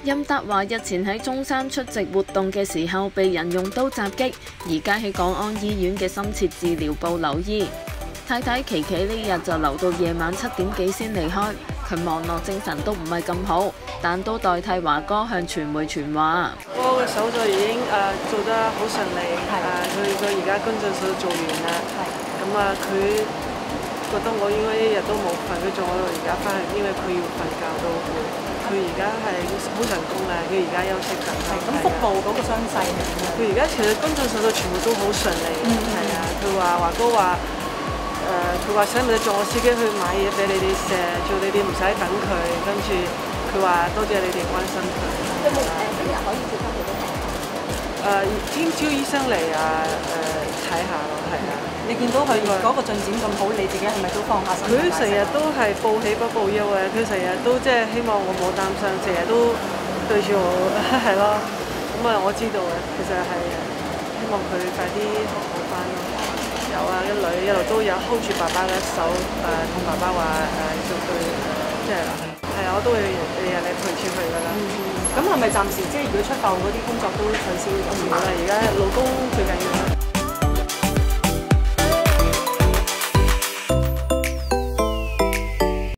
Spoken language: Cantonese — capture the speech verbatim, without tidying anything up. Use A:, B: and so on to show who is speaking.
A: 任達華日前喺中山出席活動嘅時候被人用刀襲擊，而家喺港安醫院嘅深切治療部留醫。太太琪琪呢日就留到夜晚七點幾先離開，佢望落精神都唔係咁好，但都代替華哥向傳媒傳話。
B: 我嘅手術已經誒、呃、做得好順利，誒佢佢而家跟進手術做完啦，咁啊佢覺得我應該一日都冇瞓，佢仲喺度而家翻去，因為佢要瞓覺都攰。佢而家係好成功啦，佢而家休息緊。係
C: 咁腹部嗰個傷勢係點樣？
B: 佢而家其實跟進手術全部都好順利，係啊、嗯。佢話華哥話誒，佢話使唔使做我司機去買嘢俾你哋食，做你哋唔使等佢。跟住佢話多謝你哋關心佢。
C: 有冇誒一日可以接翻幾多病？
B: 誒，聽朝醫生嚟啊，誒睇下咯，係啊。
C: 你見到佢嗰個進展咁好，你自己係咪都放下心？
B: 佢成日都係報喜不報憂嘅，佢成日都即係希望我冇擔心，成日都對住我係咯。咁啊，我知道嘅，其實係希望佢快啲好好翻咯。有啊，一女一路都有 hold 住爸爸嘅手，誒、呃、同爸爸話誒做佢，即係係啊，我都會日日嚟陪住佢噶啦。
C: 咁係咪暫時即係如果出埠嗰啲工作都取消咗？
B: 唔好啦，而家老公最緊要。